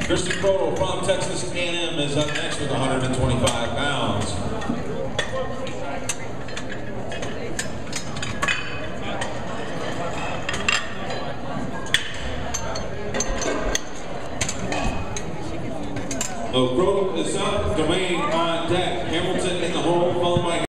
Krystin from Texas A&M is up next with 125 pounds. So Grove is up, Domain on deck. Hamilton in the hole, followed by